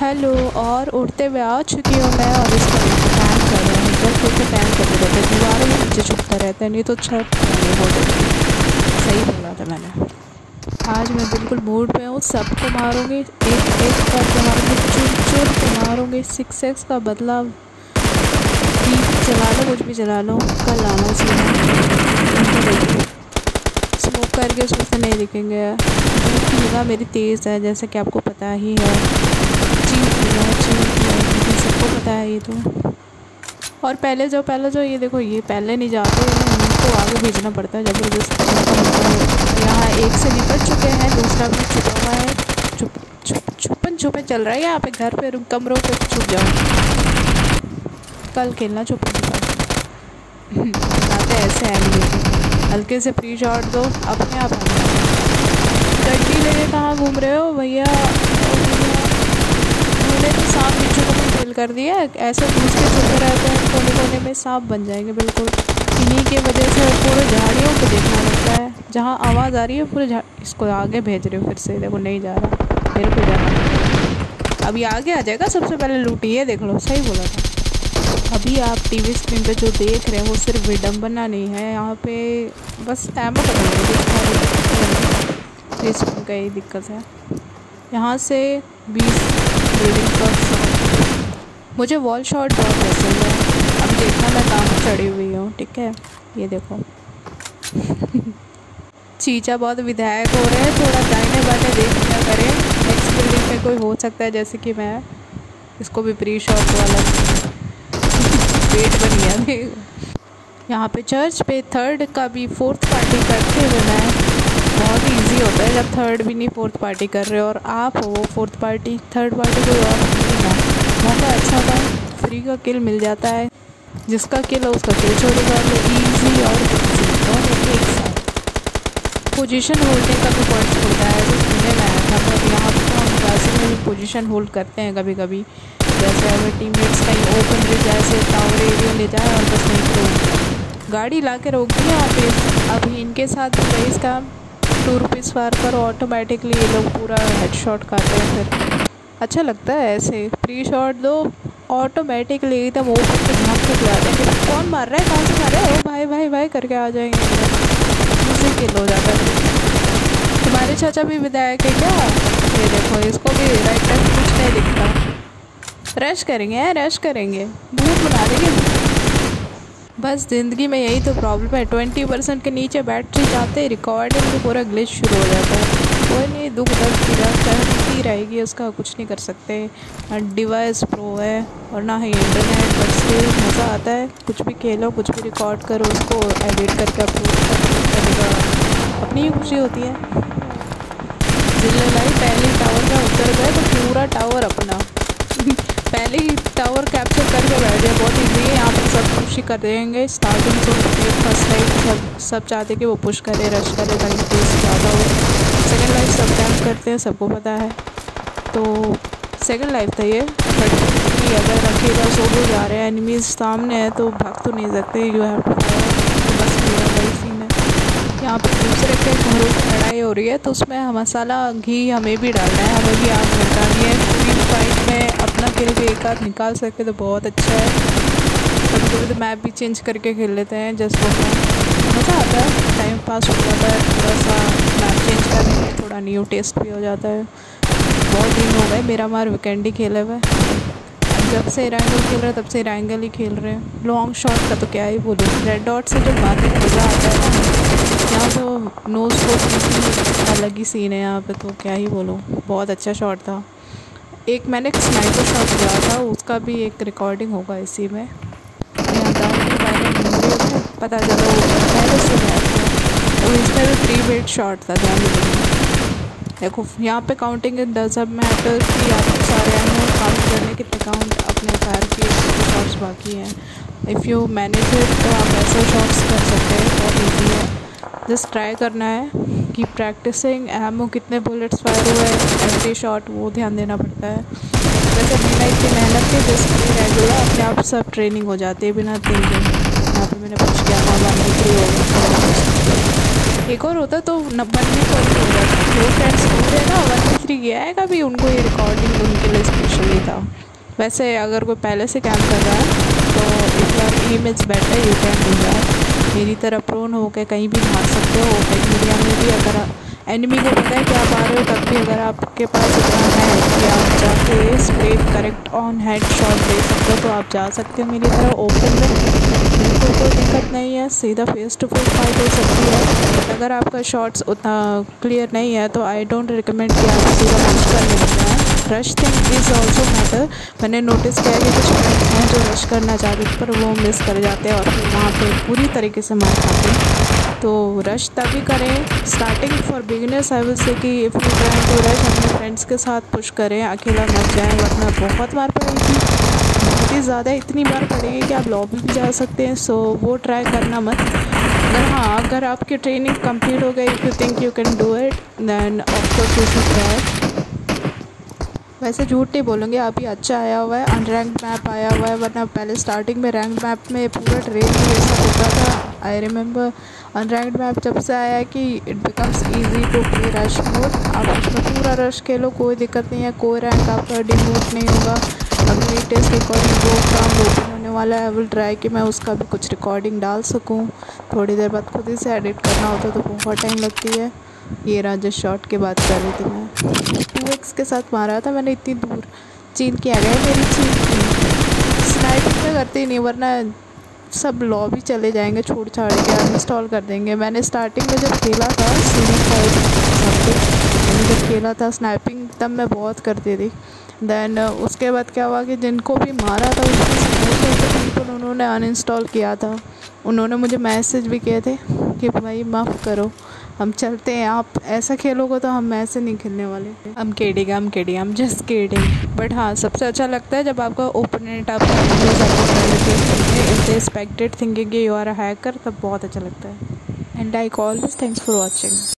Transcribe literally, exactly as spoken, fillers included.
Hello. और उड़ते हुए आ चुकी हूँ मैं और इसका टैंक कर रहा हूँ। जब फिर से टैंक करते रहते हैं, दीवारों में नीचे छुपता रहता है, नहीं तो छत नहीं बोलते। सही बोला था मैंने। आज मैं बिल्कुल मूड पे हूँ, सबको मारूंगी, एक एक करके मारूंगी, चुन चुन के मारूंगी। सिक्स एक्स का बदला। टीवी चला लो, कुछ भी चला लो, कल आना चाहिए। स्मोक करके उसमें से नहीं दिखेंगे। निगाह मेरी तेज़ है, जैसे कि आपको पता ही है। चीख लिया चीख लिया, सबको पता है ये तो। और पहले जो पहले जो ये देखो, ये पहले नहीं जाते, इनको आगे भेजना पड़ता है ज़बरदस्त। यहाँ एक से निपट चुके हैं, दूसरा भी छुपा हुआ है। छुप छुप छुपन छुपन चल रहा है यहाँ पे। घर पे कमरों पे छुप जाओ, कल खेलना छुपन छुपन। बताते ऐसे एनिमेटेड, हल्के से प्री शॉट दो, अपने आप आ जाए। गड्डी लेके कहाँ घूम रहे हो भैया? उन्होंने तो सांप बिच्छू को भी फेल कर दिया। ऐसे घुस के छुपे रहते हैं, कोने कोने में सांप बन जाएंगे बिल्कुल। इन्हीं की वजह से पूरे झाड़ियों को देखना लगता है। जहाँ आवाज़ आ रही है पूरे झाड़, इसको आगे भेज रहे हो फिर से। देखो नहीं जा रहा, मेरे को जाना। अभी आगे आ जाएगा, सबसे पहले लूटी है, देख लो। सही बोला था। अभी आप टीवी स्क्रीन पे जो देख रहे हैं वो सिर्फ विडम्बना नहीं है। यहाँ पे बस एमो खत्म हो गई, इसमें कई दिक्कत है। यहाँ से बीस बिल्डिंग का शॉट, मुझे वॉल शॉट बहुत पसंद है। अब देखना मैं कहाँ चढ़ी हुई हूँ, ठीक है? ये देखो। चीचा बहुत विधायक हो रहे हैं, थोड़ा दाहिने बाएं देख क्या करें। नेक्स्ट बिल्डिंग पे कोई हो सकता है, जैसे कि मैं। इसको भी प्री शॉट वाला वेट बन गया। यहाँ पे चर्च पे थर्ड का भी फोर्थ पार्टी करते हुए मैं, बहुत इजी होता है जब थर्ड भी नहीं फोर्थ पार्टी कर रहे हो और आप हो फोर्थ पार्टी। थर्ड पार्टी कोई और नहीं है। मौका अच्छा था, फ्री का किल मिल जाता है। जिसका किल है उसका किल छोड़ेगा। ईजी और दोनों एक साथ। पोजीशन होल्डिंग का भी पॉइंट होता है, जो सुनने में आया था। पर यहाँ पर हम क्लासिक में भी पोजीशन होल्ड करते हैं कभी कभी। जैसे अगर टीममेट्स कहीं ओपन ले जाए, से टावर एरिया ले जाए और बस नहीं तो गाड़ी ला के रोक दी यहाँ पे। अभी इनके साथ भी इसका टू रुपीज़ फार करो, ऑटोमेटिकली ये लोग पूरा हेडशॉट खाते हैं। फिर अच्छा लगता है ऐसे। प्री शॉट दो, ऑटोमेटिकली एकदम ओपन पे झाँक के आ जाएंगे। कौन मार रहा है, कहाँ से मार रहा है? ओ भाई भाई भाई करके आ जाएंगे, मुझे किल हो जाता है। तुम्हारे चाचा भी विधायक है क्या? ये देखो, इसको भी राइट टाइम कुछ नहीं दिखता। रश करेंगे, रश करेंगे, भूत बना देंगे। बस ज़िंदगी में यही तो प्रॉब्लम है। ट्वेंटी परसेंट के नीचे बैटरी जाते ही रिकॉर्डिंग में पूरा ग्लिच शुरू हो जाता है। कोई नहीं, दुख दर्द की चलती रहेगी, उसका कुछ नहीं कर सकते। डिवाइस प्रो है और ना ही इंटरनेट, बट स्टिल मज़ा आता है। कुछ भी खेलो, कुछ भी रिकॉर्ड करो, उसको एडिट करके अपलोड करेगा, अपनी ही खुशी होती है। जिले पहले टावर में उतर गए तो पूरा टावर अपना पहले ही टावर कैप्चर करके बैठ गया। बहुत ईजी है। यहाँ पर सब खुशी कर देंगे। स्टार्टिंग तो फर्स्ट लाइफ सब सब चाहते कि वो पुश करे, रश करे ताकि पुश ज़्यादा हो। सेकंड लाइफ सब कैम्प करते हैं, सबको पता है। तो सेकंड लाइफ था ये। बट अगर अकेला सोलो जा रहे हैं, एनिमीज सामने है, तो भाग तो नहीं सकते। यू हैव टू बस मेरा वही सीन है। यहाँ पर दूसरे के घरों में लड़ाई हो रही है, तो उसमें मसाला घी हमें भी डालना है, हमें भी आग निकालनी है। पूरी फाइट में अपना खेल के एक आध निकाल सके तो बहुत अच्छा है। कभी कभी तो मैप भी चेंज करके खेल लेते हैं, जस्ट वो मज़ा आता है, टाइम पास हो जाता है। थोड़ा सा मैप चेंज करने में थोड़ा न्यू टेस्ट भी हो जाता है। बहुत दिन हो गए मेरा मार वीकेंड ही खेले हुए। जब से रैंगल खेल रहे हैं तब से रैंगल ही खेल रहे हैं। लॉन्ग शॉट का तो क्या ही बोलूँ, रेड डॉट से जो मारने में मज़ा आता है ना, यहाँ तो नोज को अलग ही सीन है यहाँ पे, तो क्या ही बोलूँ, बहुत अच्छा शॉट था। एक मैंने एक स्नाइपर शॉट लिया था, उसका भी एक रिकॉर्डिंग होगा इसी में। यहाँ गाँव के बारे में पता चला पहले से तो इसमें भी प्री वेट शॉट था। ध्यान देंगे, देखो यहाँ पे काउंटिंग डजंट मैटर कि आपको सारे एमो काउंट करने कितने काउंट अपने कार के शॉट्स बाकी हैं। इफ़ यू मैनेज इट तो आप ऐसे शॉट्स कर सकते हैं, बहुत ईजी है। जस्ट ट्राई करना है कि प्रैक्टिसिंग एमो कितने बुलेट्स फायर हुए एवरी शॉट, वो ध्यान देना पड़ता है। वैसे बिना इतनी मेहनत के जस्ट रेगुलर अपने आप सब ट्रेनिंग हो जाती है बिना थिंकिंग। यहाँ पे मैंने कुछ किया था, वन थ्री हो गया। एक और होता तो न बनने को नहीं हो जाता। दो फ्रेंड्स पूरे ना वन थ्री ये आएगा भी उनको ये रिकॉर्डिंग उनके लिए स्पेशली था। वैसे अगर कोई पहले से कैम कर रहा है तो if your aim is better you can do that. मेरी तरह प्रोन होकर कहीं भी मार सकते हो ओपन एरिया में भी। अगर एनिमी को पता है कि आप आ रहे हो तब भी अगर आपके पास इतना है कि आप जाके straight correct on head shot दे सकते हो तो आप जा सकते हो मेरी तरह ओपन में, बिल्कुल कोई दिक्कत नहीं है। सीधा फेस टू फेस फाइट हो सकती है। अगर आपका शॉट्स उतना क्लियर नहीं है तो आई डोंट रिकमेंड कि आप सीधा रश करने लग जाएँ। Rush thing is also matter. मैंने नोटिस किया कि कुछ फ्रेंड्स हैं जो रश करना चाहते हैं पर वो मिस कर जाते हैं और फिर वहाँ पे पूरी तरीके से मार खाते हैं। तो रश तभी करें starting for beginners. I will say that if you try to rush अपने फ्रेंड्स के साथ पुश करें, अकेला मत जाएं वरना बहुत बार पड़ेगी, बहुत ही ज़्यादा, इतनी बार पड़ेगी कि आप लॉबी भी जा सकते हैं। सो वो ट्राई करना मत। अगर हाँ अगर आपकी ट्रेनिंग कंप्लीट हो गई, if you think you can do it then of course you should try. वैसे झूठ नहीं बोलूँगी, अभी अच्छा आया हुआ है, अनरैंक्ड मैप आया हुआ है, वरना पहले स्टार्टिंग में रैंक मैप में पूरा ट्रेन में ऐसा होता था। आई रिमेंबर अनरैंक्ड मैप जब से आया है कि it becomes easy to play rush mode. आप उसमें पूरा रश खेलो, कोई दिक्कत नहीं है, कोई रैंक आपका डिमोट नहीं होगा। अभी लेटेस्ट रिकॉर्डिंग प्रोग्राम ओपन होने वाला है, आई विल ट्राई कि मैं उसका भी कुछ रिकॉर्डिंग डाल सकूँ। थोड़ी देर बाद खुद ही से एडिट करना होता तो बहुत टाइम लगती है। ये रहा जिस शॉट की बात कर रही थी मैं, टू एक्स के साथ मारा था मैंने इतनी दूर। चीन की आ गई मेरी चीन की स्नाइपिंग में करते ही नहीं वरना सब लॉबी चले जाएंगे, छोड़ छाड़ के अनइंस्टॉल कर देंगे। मैंने स्टार्टिंग में जब खेला था सीरीज फाइव मैंने जब खेला था स्नाइपिंग तब मैं बहुत करती थी। देन उसके बाद क्या हुआ कि जिनको भी मारा था उसको उन्होंने अनइंस्टॉल किया था। उन्होंने मुझे मैसेज भी किए थे कि भाई माफ़ करो, हम चलते हैं, आप ऐसा खेलोगे तो हम ऐसे नहीं खेलने वाले। हम किडिंग हम किडिंग हम जस्ट किडिंग। बट हाँ सबसे अच्छा लगता है जब आपका ओपोनेंट आपका if they expected thinking you are a hacker, तब बहुत अच्छा लगता है। And I always thanks for watching.